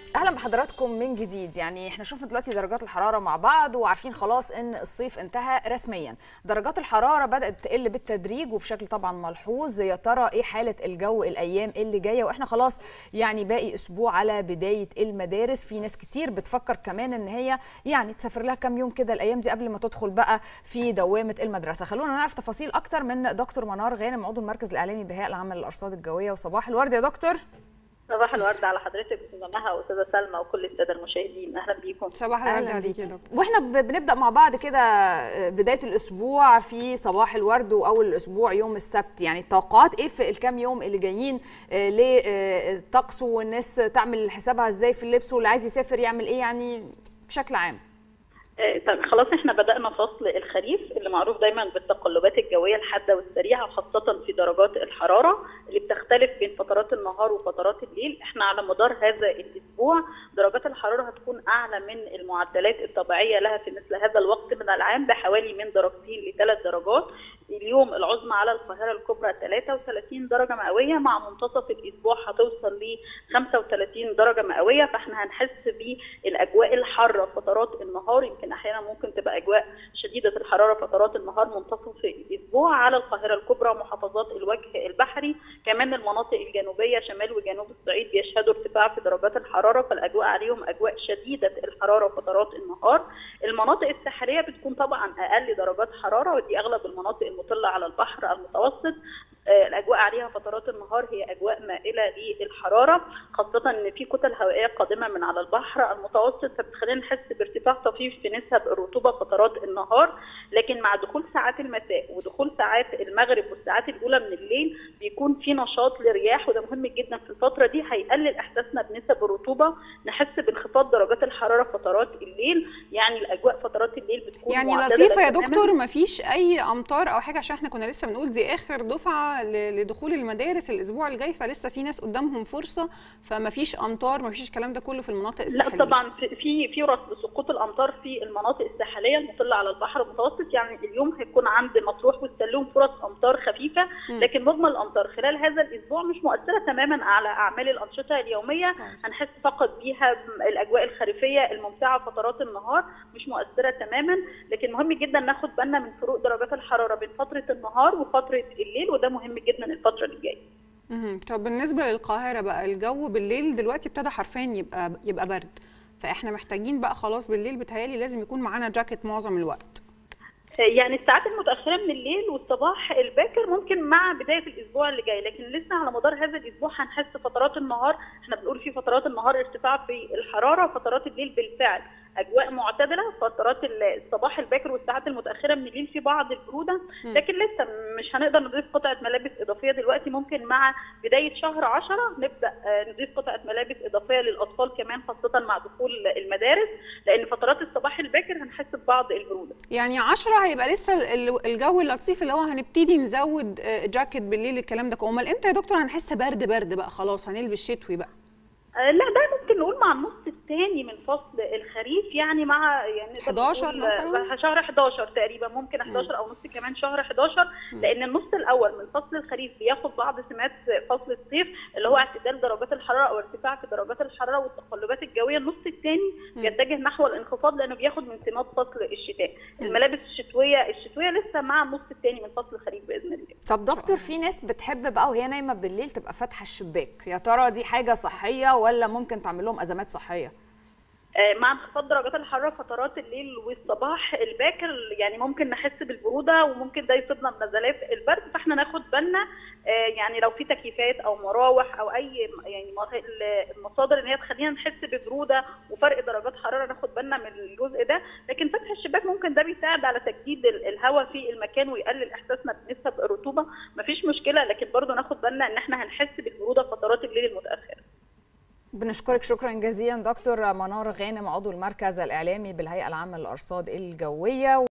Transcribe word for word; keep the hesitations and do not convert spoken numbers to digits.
اهلا بحضراتكم من جديد. يعني احنا شفنا دلوقتي درجات الحراره مع بعض وعارفين خلاص ان الصيف انتهى رسميا. درجات الحراره بدات تقل بالتدريج وبشكل طبعا ملحوظ. يا ترى ايه حاله الجو الايام اللي جايه واحنا خلاص يعني باقي اسبوع على بدايه المدارس؟ في ناس كتير بتفكر كمان ان هي يعني تسافر لها كام يوم كده الايام دي قبل ما تدخل بقى في دوامه المدرسه. خلونا نعرف تفاصيل اكتر من دكتور منار غانم عضو المركز الاعلامي بهيئه العامه للارصاد الجويه. وصباح الورد يا دكتور. صباح الورد على حضرتك استاذه مها واستاذه سلمى وكل الساده المشاهدين، اهلا بيكم. صباح الورد عليكي يا دكتور. واحنا بنبدا مع بعض كده بدايه الاسبوع في صباح الورد واول الاسبوع يوم السبت، يعني التوقعات ايه في الكام يوم اللي جايين للطقس والناس تعمل حسابها ازاي في اللبس واللي عايز يسافر يعمل ايه يعني بشكل عام؟ طيب خلاص احنا بدأنا فصل الخريف اللي معروف دايما بالتقلبات الجوية الحادة والسريعة، وخاصة في درجات الحرارة اللي بتختلف بين فترات النهار وفترات الليل. احنا على مدار هذا الاسبوع درجات الحرارة هتكون اعلى من المعدلات الطبيعية لها في مثل هذا الوقت من العام بحوالي من درجتين لثلاث درجات. اليوم العظمى على القاهرة الكبرى ثلاثة وثلاثين درجة مئوية، مع منتصف الاسبوع هتوصل ل خمسة وثلاثين درجة مئوية، فاحنا هنحس بالاجواء الحارة فترات النهار. يمكن احيانا ممكن تبقى اجواء شديده الحراره فترات النهار منتصف الاسبوع على القاهره الكبرى ومحافظات الوجه البحري. كمان المناطق الجنوبيه شمال وجنوب الصعيد بيشهدوا ارتفاع في درجات الحراره، فالاجواء عليهم اجواء شديده الحراره فترات النهار. المناطق الساحليه بتكون طبعا اقل درجات حراره، ودي اغلب المناطق المطله على البحر المتوسط. الاجواء عليها فترات النهار هي اجواء مائله للحراره، خاصه ان في كتل هوائيه قادمه من على البحر المتوسط فبتخلينا نحس بارتفاع طفيف في نسب الرطوبه فترات النهار. لكن مع دخول ساعات المساء ودخول ساعات المغرب والساعات الاولى من الليل بيكون في نشاط لرياح، وده مهم جدا في الفتره دي، هيقلل احساسنا بنسب الرطوبه، نحس بانخفاض درجات الحراره فترات الليل. يعني الاجواء فترات الليل بتكون يعني لطيفه يا دكتور، ما فيش اي امطار او حاجه، عشان احنا كنا لسه بنقول دي اخر دفعه لدخول المدارس الاسبوع الجاي، فلسه في ناس قدامهم فرصه، فما فيش امطار، ما فيش الكلام ده كله في المناطق الساحليه. لا طبعا في في فرص لسقوط الامطار في المناطق الساحليه المطله على البحر المتوسط. يعني اليوم هيكون عند مطروح والسلوم فرص امطار خفيفه، لكن مجمل الامطار خلال هذا الاسبوع مش مؤثره تماما على اعمال الانشطه اليوميه. هنحس فقط بيها الاجواء الخريفيه الممتعه فترات النهار، مش مؤثره تماما. لكن مهم جدا ناخد بالنا من فروق درجات الحراره بين فتره النهار وفتره الليل، وده مهم جدا الفتره اللي جايه. امم طب بالنسبه للقاهره بقى، الجو بالليل دلوقتي ابتدى حرفيا يبقى يبقى برد، فاحنا محتاجين بقى خلاص بالليل بتهيالي لازم يكون معانا جاكيت معظم الوقت. يعني الساعات المتاخره من الليل والصباح الباكر ممكن مع بدايه الاسبوع اللي جاي، لكن لسه على مدار هذا الاسبوع هنحس فترات النهار، احنا بنقول في فترات النهار ارتفاع في الحراره، فترات الليل بالفعل اجواء معتدله، فترات الصباح الباكر والساعات المتاخره من الليل في بعض البروده، لكن لسه مش هنقدر نضيف قطعه ملابس اضافيه دلوقتي. ممكن مع بدايه شهر عشرة نبدا نضيف قطعه ملابس اضافيه للاطفال كمان، خاصه مع دخول المدارس، لان فترات الصباح الباكر هنحس ببعض البروده. يعني عشرة هيبقى لسه الجو اللطيف اللي هو هنبتدي نزود جاكيت بالليل الكلام ده. امال امتى يا دكتور هنحس برد برد بقى خلاص هنلبس شتوي بقى؟ لا ده ممكن نقول مع النص الثاني من فصل الخريف، يعني مع يعني حداشر مثلا، شهر حداشر تقريبا، ممكن حداشر او نص كمان شهر حداشر، لان النص الاول من فصل الخريف بياخد بعض سمات فصل الصيف اللي هو اعتدال درجات الحراره او ارتفاع في درجات الحراره والتقلبات الجويه. النص الثاني بيتجه نحو الانخفاض لانه بياخد من سمات فصل الشتاء. الملابس الشتويه الشتويه لسه مع النص الثاني من فصل الخريف باذن الله. طب دكتور، في ناس بتحب بقى وهي نايمه بالليل تبقى فاتحه الشباك، يا ترى دي حاجه صحيه ولا ممكن تعمل لهم ازمات صحيه؟ مع انخفاض درجات الحراره فترات الليل والصباح الباكر يعني ممكن نحس بالبروده، وممكن ده يصيبنا بنزلات البرد، فاحنا ناخد بالنا يعني لو في تكييفات او مراوح او اي يعني المصادر ان هي تخلينا نحس ببروده وفرق درجات حراره، ناخد بالنا من الجزء ده. لكن فتح الشباك ممكن ده بيساعد على تجديد الهواء في المكان ويقلل احساسنا بنسب الرطوبه، مفيش مشكله، لكن برضو ناخد بالنا ان احنا هنحس بالبروده فترات الليل المتاخره. بنشكرك شكرا جزيلا دكتور منار غانم عضو المركز الاعلامي بالهيئه العامه للارصاد الجويه.